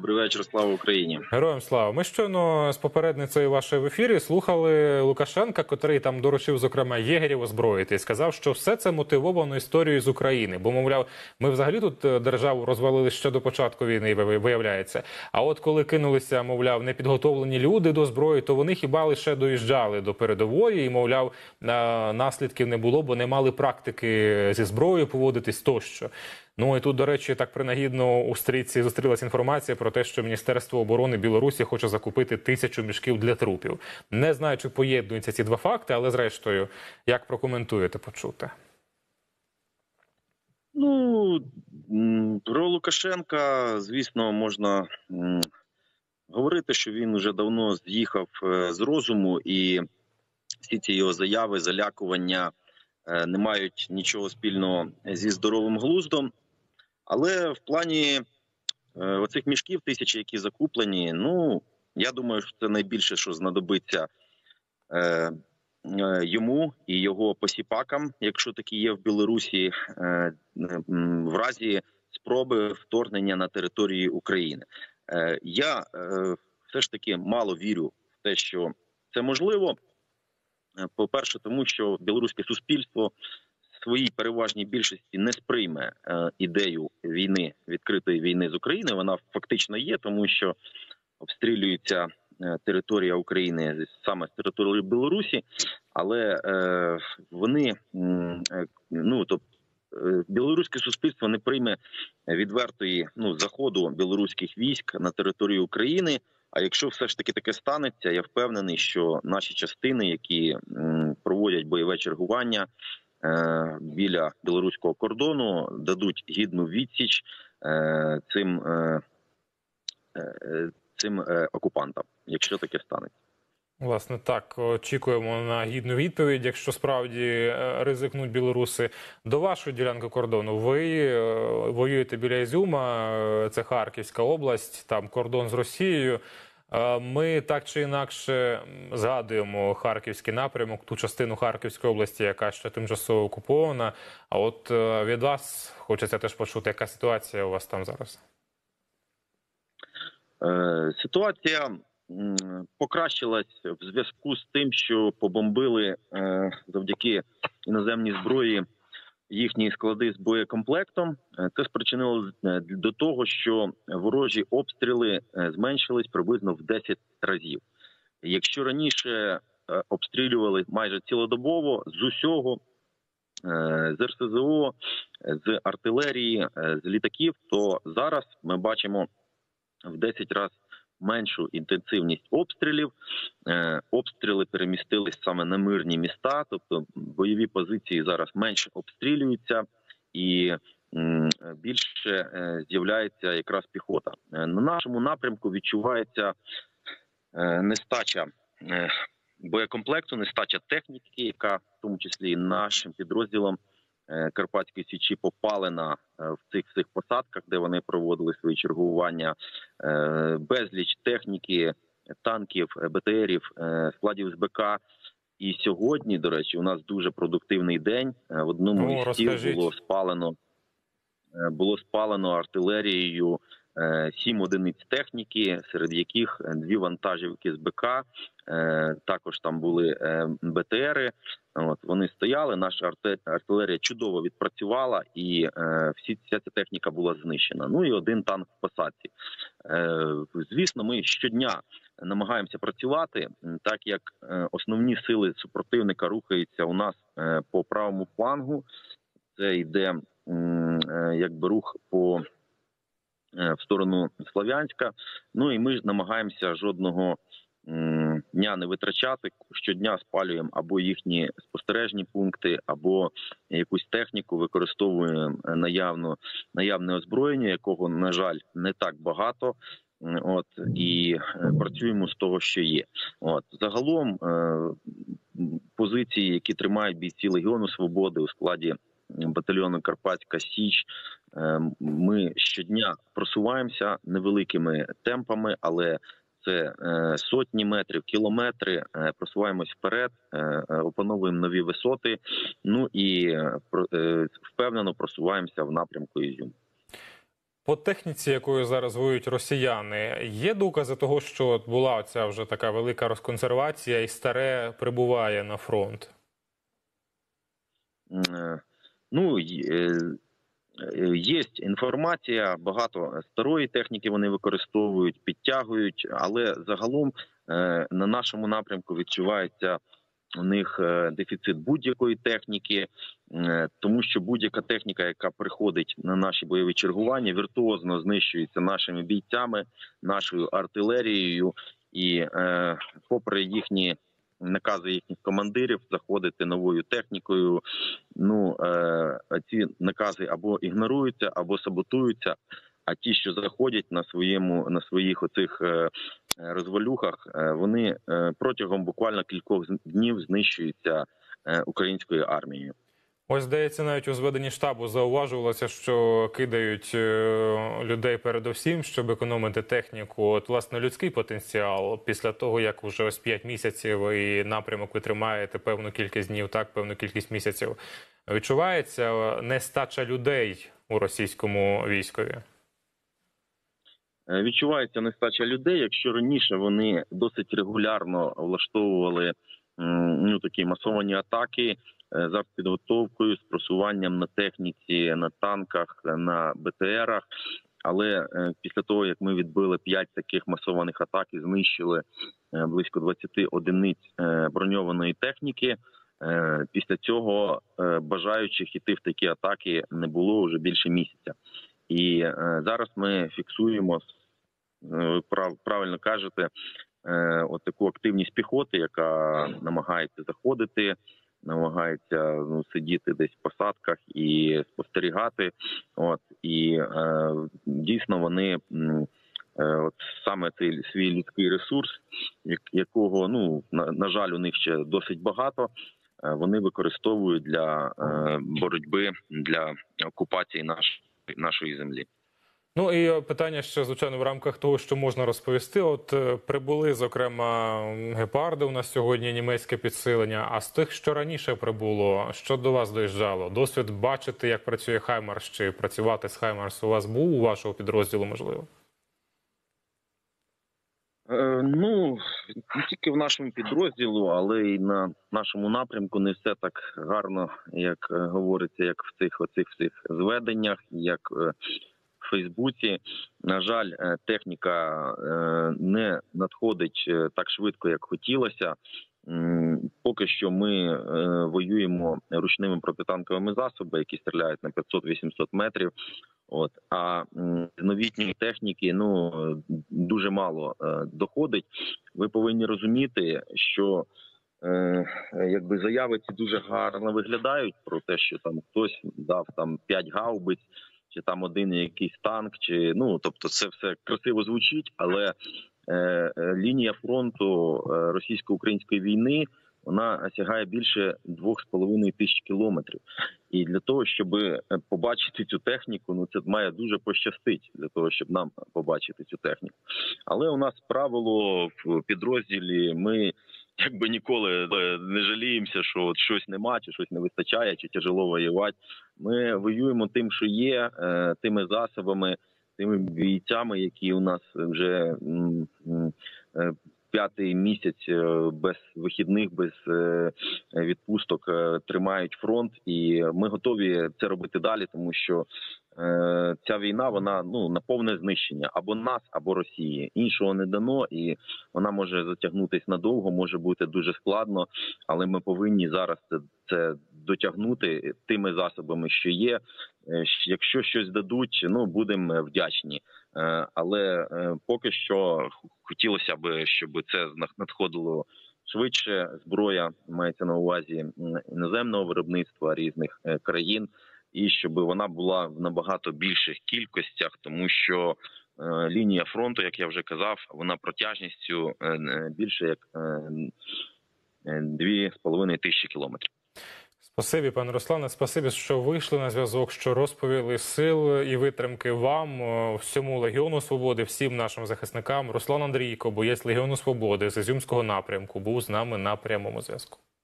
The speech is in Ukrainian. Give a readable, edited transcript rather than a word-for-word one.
Добрий вечір, слава Україні. Героям слава. Ми щойно з попередницею вашої в ефірі слухали Лукашенка, котрий там доручив, зокрема, єгерів озброїти. І сказав, що все це мотивовано історією з України. Бо, мовляв, ми взагалі тут державу розвалили ще до початку війни, виявляється. А от коли кинулися, мовляв, непідготовлені люди до зброї, то вони хіба лише доїжджали до передової і, мовляв, наслідків не було, бо не мали практики зі зброєю поводитись тощо. Ну і тут, до речі, так принагідно у стрічці зустрілася інформація про те, що Міністерство оборони Білорусі хоче закупити 1000 мішків для трупів. Не знаю, чи поєднуються ці два факти, але зрештою, як прокоментуєте почуте? Ну, про Лукашенка, звісно, можна говорити, що він вже давно з'їхав з розуму, і всі ці його заяви, залякування не мають нічого спільного зі здоровим глуздом. Але в плані оцих мішків 1000, які закуплені, ну, я думаю, що це найбільше, що знадобиться йому і його посіпакам, якщо такі є в Білорусі, в разі спроби вторгнення на територію України. Я все ж таки мало вірю в те, що це можливо. По-перше, тому що білоруське суспільство в своїй переважній більшості не сприйме ідею війни, відкритої війни з України. Вона фактично є, тому що обстрілюється територія України саме з території Білорусі, але вони, білоруське суспільство не прийме відвертої заходу білоруських військ на територію України. А якщо все ж таки таке станеться, я впевнений, що наші частини, які проводять бойове чергування біля білоруського кордону, дадуть гідну відсіч цим окупантам, якщо таке станеться. Власне, так, очікуємо на гідну відповідь, якщо справді ризикнуть білоруси. До вашої ділянки кордону ви воюєте біля Ізюма, це Харківська область, там кордон з Росією. Ми так чи інакше згадуємо Харківський напрямок, ту частину Харківської області, яка ще тимчасово окупована. А от від вас хочеться теж почути, яка ситуація у вас там зараз? Ситуація покращилась в зв'язку з тим, що побомбили завдяки іноземній зброї їхні склади з боєкомплектом. Це спричинило до того, що ворожі обстріли зменшились приблизно в 10 разів. Якщо раніше обстрілювали майже цілодобово з усього, з РСЗО, з артилерії, з літаків, то зараз ми бачимо в 10 разів меншу інтенсивність обстрілів. Обстріли перемістились саме на мирні міста, тобто бойові позиції зараз менше обстрілюються і більше з'являється якраз піхота. На нашому напрямку відчувається нестача боєкомплекту, нестача техніки, яка в тому числі і нашим підрозділом Карпатської Січі попалена в цих всіх посадках, де вони проводили свої чергування, безліч техніки, танків, БТРів, складів з БК. І сьогодні, до речі, у нас дуже продуктивний день. В одному із сіл було спалено артилерією 7 одиниць техніки, серед яких 2 вантажівки з БК, також там були БТРи. От, вони стояли, наша артилерія чудово відпрацювала, і вся ця техніка була знищена. Ну і 1 танк в посадці. Звісно, ми щодня намагаємося працювати, так як основні сили супротивника рухаються у нас по правому флангу. Це йде якби рух в сторону Слов'янська. Ну і ми намагаємося жодного дня не витрачати. Щодня спалюємо або їхні спостережні пункти, або якусь техніку, використовуємо наявне озброєння, якого, на жаль, не так багато. От, і працюємо з того, що є. От, загалом позиції, які тримають бійці Легіону Свободи у складі батальйону Карпатська Січ, ми щодня просуваємося невеликими темпами, але це сотні метрів, кілометри, просуваємось вперед, опановуємо нові висоти, ну і впевнено просуваємося в напрямку Ізюм. По техніці, якою зараз воюють росіяни, є докази того, що от була оця вже така велика розконсервація і старе прибуває на фронт? Е, Ну, є інформація, багато старої техніки вони використовують, підтягують, але загалом на нашому напрямку відчувається у них дефіцит будь-якої техніки, тому що будь-яка техніка, яка приходить на наші бойові чергування, віртуозно знищується нашими бійцями, нашою артилерією, і попри їхні накази їхніх командирів заходити новою технікою, ці накази або ігноруються, або саботуються. А ті, що заходять на своїх оцих розвалюхах, вони протягом буквально кількох днів знищуються українською армією. Ось, здається, навіть у зведенні штабу зауважувалося, що кидають людей передусім, щоб економити техніку. От, власне, людський потенціал після того, як вже ось 5 місяців і напрямок ви тримаєте певну кількість днів, так, певну кількість місяців. Відчувається нестача людей у російському військові? Відчувається нестача людей. Якщо раніше вони досить регулярно влаштовували такі масовані атаки за підготовкою, з просуванням на техніці, на танках, на БТРах. Але після того, як ми відбили 5 таких масованих атак і знищили близько 20 одиниць броньованої техніки, після цього бажаючих іти в такі атаки не було вже більше місяця. І зараз ми фіксуємо, ви правильно кажете, от таку активність піхоти, яка намагається заходити, намагається сидіти десь в посадках і спостерігати. І дійсно вони от саме цей свій людський ресурс, якого, на жаль, у них ще досить багато, вони використовують для боротьби, для окупації нашої землі. Ну і питання ще, звичайно, в рамках того, що можна розповісти. От прибули, зокрема, гепарди у нас сьогодні, німецьке підсилення. А з тих, що раніше прибуло, що до вас доїжджало? Досвід бачити, як працює Хаймарс, чи працювати з Хаймарс у вас був, у вашого підрозділу, можливо? Не тільки в нашому підрозділу, але й на нашому напрямку не все так гарно, як говориться, як в цих всіх зведеннях, як в Фейсбуці. На жаль, техніка не надходить так швидко, як хотілося. Поки що ми воюємо ручними протитанковими засобами, які стріляють на 500-800 метрів. А новітньої техніки дуже мало доходить. Ви повинні розуміти, що заяви ці дуже гарно виглядають про те, що там хтось дав 5 гаубиць, чи там один якийсь танк, тобто це все красиво звучить, але лінія фронту російсько-української війни, вона сягає більше 2,5 тисяч кілометрів. І для того, щоб побачити цю техніку, це має дуже пощастити, для того, щоб нам побачити цю техніку. Але у нас правило в підрозділі, ми ніколи не жаліємося, що от щось нема, чи щось не вистачає, чи тяжело воювати. Ми воюємо тим, що є, тими засобами, тими бійцями, які у нас вже 5-й місяць без вихідних, без відпусток тримають фронт. І ми готові це робити далі, тому що ця війна, вона на повне знищення або нас, або Росії. Іншого не дано, і вона може затягнутися надовго, може бути дуже складно, але ми повинні зараз це дотягнути тими засобами, що є. Якщо щось дадуть, будемо вдячні. Але поки що хотілося б, щоб це надходило швидше. Зброя мається на увазі іноземного виробництва різних країн, і щоб вона була в набагато більших кількостях, тому що лінія фронту, як я вже казав, вона протяжністю більше як 2,5 тисячі кілометрів. Спасибі, пане Руслане, спасибі, що вийшли на зв'язок, що розповіли сил і витримки вам, всьому Легіону Свободи, всім нашим захисникам. Руслан Андрійко, боєць Легіону Свободи з Ізюмського напрямку, був з нами на прямому зв'язку.